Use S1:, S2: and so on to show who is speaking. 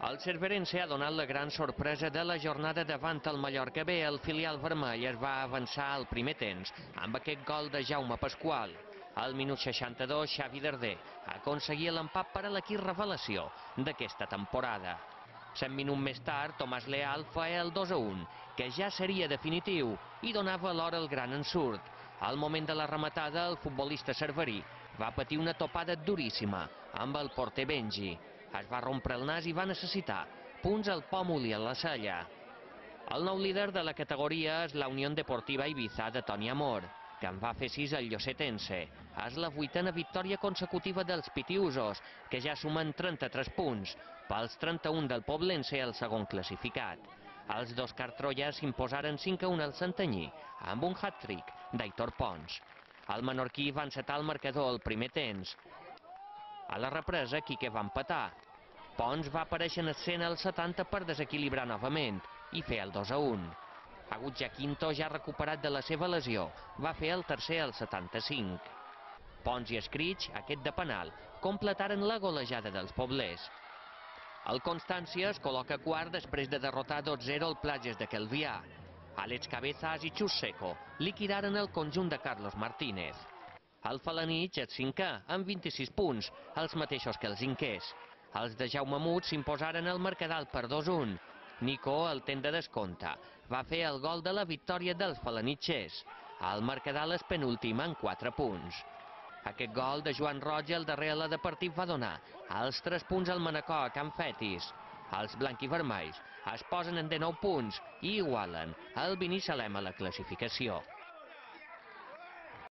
S1: El Cerverense ha donat la gran sorpresa de la jornada davant el Mallorca B. El filial vermell es va avançar al primer temps amb aquest gol de Jaume Pasqual. Al minut 62, Xavi Darder aconseguia l'empat per a l'equip revelació d'aquesta temporada. 100 minuts més tard, Tomàs Leal feia el 2-1, que ja seria definitiu i donava alhora el gran ensurt. Al moment de la rematada, el futbolista cerverí va patir una topada duríssima amb el porter Benji. Es va rompre el nas i va necessitar punts al pòmul i a la cella. El nou líder de la categoria és la Unió Deportiva Ibiza de Toni Amor, que en va fer 6 al Llosetense. És la 8a victòria consecutiva dels pitiusos, que ja sumen 33 punts, pels 31 del Poblense, el segon classificat. Els dos cartrolles s'imposaren 5-1 al Santanyí, amb un hat-trick d'Aitor Pons. El menorquí va encetar el marcador al primer temps. A la represa, Quique va empatar. Pons va aparèixer en escena al 70 per desequilibrar novament i fer el 2-1. Agutja Quinto, ja recuperat de la seva lesió, va fer el tercer al 75. Pons i Escrig, aquest de penal, completaren la golejada dels poblers. El Constància es col·loca quart després de derrotar 2-0 el Platges de Calvià. Àlex Cabezas i Xus Seco liquidaren el conjunt de Carlos Martínez. El Felanitx és 5è, amb 26 punts, els mateixos que els inquers. Els de Jaume Mut s'imposaren el Mercadal per 2-1. Nico, el temps de descompte, va fer el gol de la victòria dels felanitxers. El Mercadal és penúltim amb 4 punts. Aquest gol de Joan Roig al darrer alè de partit va donar els 3 punts al Manacor a Can Fetis. Els blanquivermells es posen en 19 punts i igualen el Binissalem a la classificació.